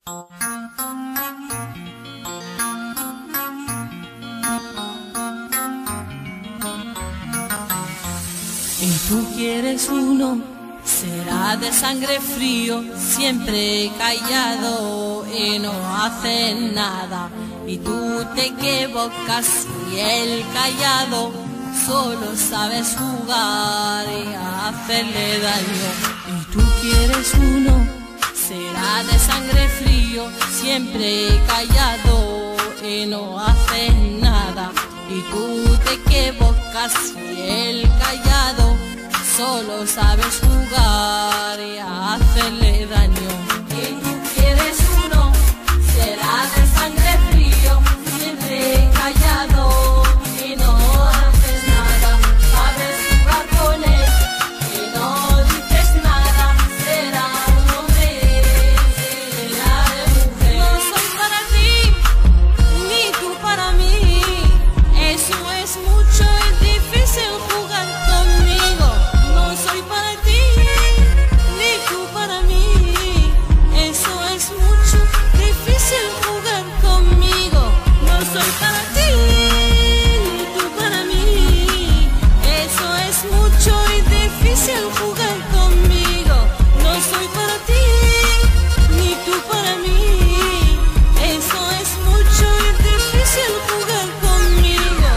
Y tú quieres uno, será de sangre frío, siempre callado y no hace nada. Y tú te equivocas y él callado solo sabes jugar y hacerle daño. Y tú quieres uno, será de sangre frío, siempre callado y no hace nada. Y tú te equivocas y él callado solo sabes jugar y hacerle daño. Y tú quieres uno, será de sangre frío, siempre callado y no haces nada. Sabes jugar con él y no dices nada. Será un hombre, será de mujer. No soy para ti, ni tú para mí. Eso es mucho y difícil jugar conmigo. No soy para ti, ni tú para mí. Eso es mucho, difícil jugar conmigo. No soy para ti, ni tú para mí. Eso es mucho y difícil jugar conmigo. No soy para ti, ni tú para mí. Eso es mucho y difícil jugar conmigo.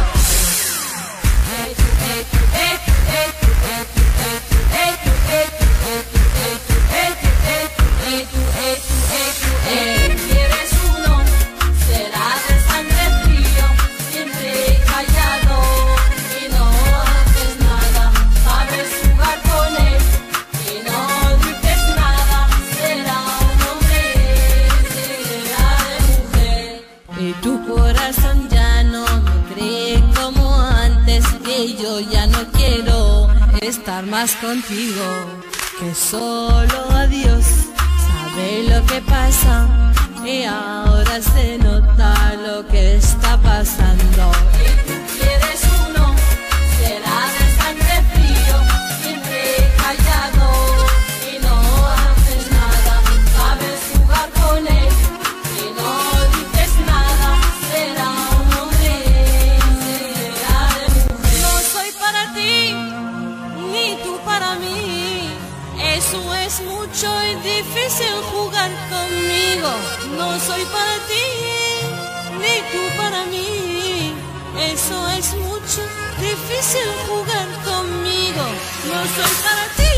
Quieres uno, será de sangre frío, siempre callado y no haces nada. Sabes jugar con él y no dices nada. Será un hombre, será de mujer. Y tu corazón ya no me cree como antes, que yo ya no quiero estar más contigo. Que solo a Dios sabe lo que pasa y ahora se nota lo que está pasando. Y tú quieres uno, será de sangre frío, siempre callado y no haces nada. Sabes jugar con él y no dices nada. Será un hombre, será de mujer. No soy para ti, ni tú para mí. Eso es mucho y difícil jugar conmigo. No soy para ti, ni tú para mí. Eso es mucho, difícil jugar conmigo. No soy para ti.